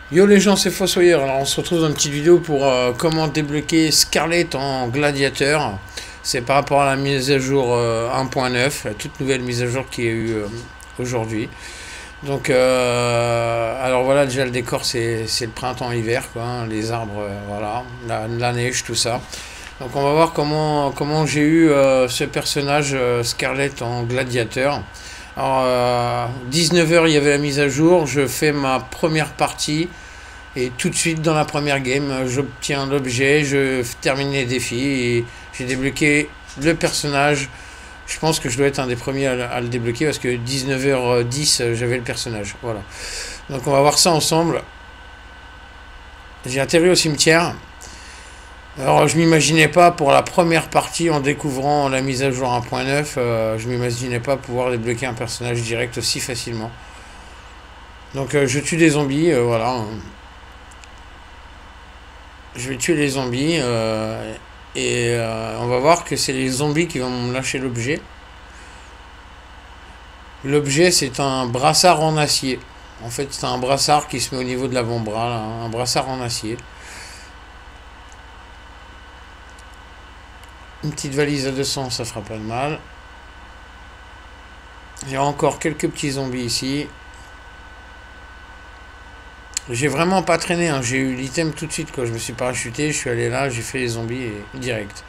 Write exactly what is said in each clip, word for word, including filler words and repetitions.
Yo les gens, c'est Fossoyeur. Alors on se retrouve dans une petite vidéo pour euh, comment débloquer Scarlet en gladiateur. C'est par rapport à la mise à jour euh, un point neuf, la toute nouvelle mise à jour qui a eu euh, aujourd'hui. Donc euh, alors voilà, déjà le décor c'est le printemps-hiver, quoi, hein, les arbres, euh, voilà, la, la neige, tout ça. Donc on va voir comment, comment j'ai eu euh, ce personnage euh, Scarlet en gladiateur. Alors euh, dix-neuf heures il y avait la mise à jour, je fais ma première partie et tout de suite dans la première game j'obtiens l'objet, je termine les défis et j'ai débloqué le personnage. Je pense que je dois être un des premiers à, à le débloquer parce que dix-neuf heures dix j'avais le personnage, voilà. Donc on va voir ça ensemble. J'ai atterri au cimetière. Alors je m'imaginais pas pour la première partie en découvrant la mise à jour un point neuf, euh, je m'imaginais pas pouvoir débloquer un personnage direct aussi facilement. Donc euh, je tue des zombies, euh, voilà. Je vais tuer les zombies euh, et euh, on va voir que c'est les zombies qui vont me lâcher l'objet. L'objet c'est un brassard en acier. En fait c'est un brassard qui se met au niveau de l'avant-bras, un brassard en acier. Une petite valise à deux cents, ça fera pas de mal. Il y a encore quelques petits zombies ici. J'ai vraiment pas traîné, hein. J'ai eu l'item tout de suite, quoi. Je me suis parachuté, je suis allé là, j'ai fait les zombies et direct.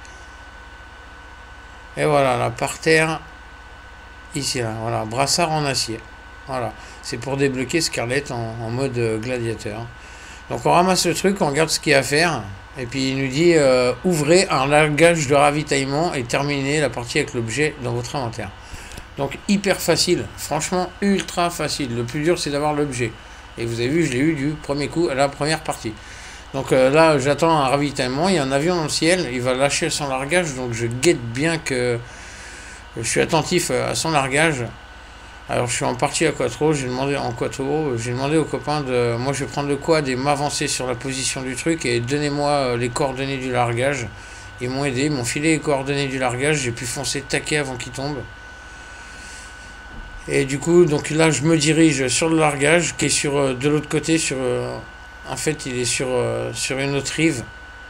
Et voilà, là, par terre. Ici, là, voilà, brassard en acier. Voilà, c'est pour débloquer Scarlet en, en mode gladiateur. Donc on ramasse le truc, on regarde ce qu'il y a à faire. Et puis il nous dit euh, ouvrez un largage de ravitaillement et terminez la partie avec l'objet dans votre inventaire. Donc hyper facile, franchement ultra facile. Le plus dur c'est d'avoir l'objet. Et vous avez vu, je l'ai eu du premier coup à la première partie. Donc euh, là j'attends un ravitaillement, il y a un avion dans le ciel, il va lâcher son largage, donc je guette bien que je suis attentif à son largage. Alors je suis en partie à quattro, j'ai demandé en quattro, j'ai demandé aux copains de, moi je vais prendre le quad et m'avancer sur la position du truc et donnez-moi les coordonnées du largage. Ils m'ont aidé, ils m'ont filé les coordonnées du largage, j'ai pu foncer taquet avant qu'il tombe. Et du coup, donc là je me dirige sur le largage qui est sur de l'autre côté, sur, en fait il est sur, sur une autre rive.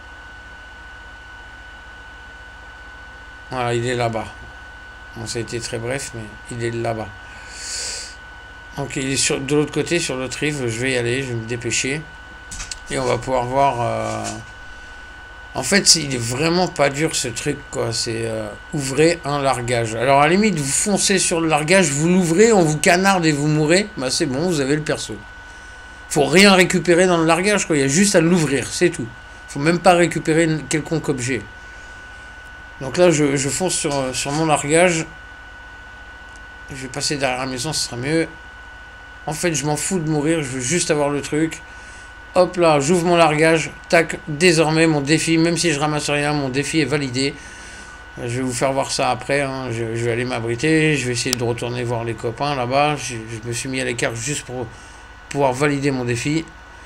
Voilà, il est là-bas. Bon, ça a été très bref, mais il est là-bas. Donc il est sur, de l'autre côté, sur l'autre rive, je vais y aller, je vais me dépêcher. Et on va pouvoir voir... Euh... En fait, il est vraiment pas dur ce truc, quoi. C'est euh, ouvrez un largage. Alors à la limite, vous foncez sur le largage, vous l'ouvrez, on vous canarde et vous mourrez. Bah c'est bon, vous avez le perso. Faut rien récupérer dans le largage, quoi. Il y a juste à l'ouvrir, c'est tout. Faut même pas récupérer quelconque objet. Donc là, je, je fonce sur, sur mon largage. Je vais passer derrière la maison, ce sera mieux. En fait, je m'en fous de mourir, je veux juste avoir le truc. Hop là, j'ouvre mon largage. Tac, désormais, mon défi, même si je ramasse rien, mon défi est validé. Je vais vous faire voir ça après. Hein. Je, je vais aller m'abriter. Je vais essayer de retourner voir les copains là-bas. Je, je me suis mis à l'écart juste pour pouvoir valider mon défi.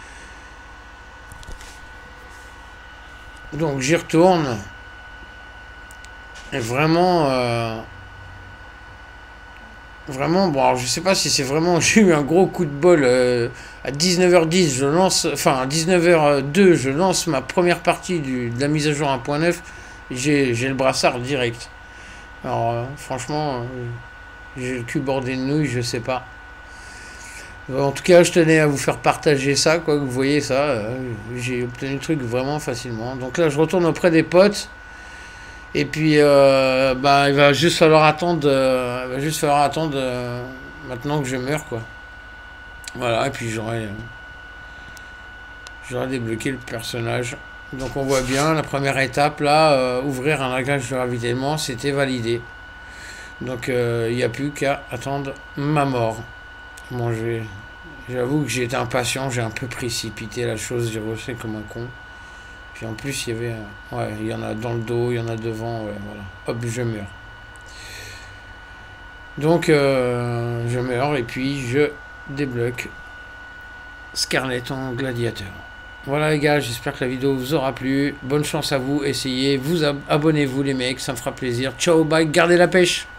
Donc, j'y retourne. Et vraiment... Euh Vraiment, bon, alors je sais pas si c'est vraiment, j'ai eu un gros coup de bol euh, à dix-neuf heures dix, je lance, enfin à dix-neuf heures deux, je lance ma première partie du, de la mise à jour un point neuf, j'ai le brassard direct. Alors euh, franchement, euh, j'ai le cul bordé de nouilles, je sais pas. En tout cas, je tenais à vous faire partager ça, quoi, que vous voyez ça, euh, j'ai obtenu le truc vraiment facilement. Donc là, je retourne auprès des potes. Et puis, euh, bah, il va juste falloir attendre, euh, il va juste falloir attendre euh, maintenant que je meurs, quoi. Voilà, et puis j'aurai, euh, j'aurai débloqué le personnage. Donc on voit bien la première étape là, euh, ouvrir un largage de ravitaillement, c'était validé. Donc euh, il n'y a plus qu'à attendre ma mort. Bon, j'avoue que j'ai été impatient, j'ai un peu précipité la chose, j'ai refait comme un con. Puis en plus, il y avait... Ouais, il y en a dans le dos, il y en a devant, ouais, voilà. Hop, je meurs. Donc, euh, je meurs et puis je débloque Scarlet en gladiateur. Voilà les gars, j'espère que la vidéo vous aura plu. Bonne chance à vous, essayez, vous ab abonnez-vous les mecs, ça me fera plaisir. Ciao, bye, gardez la pêche!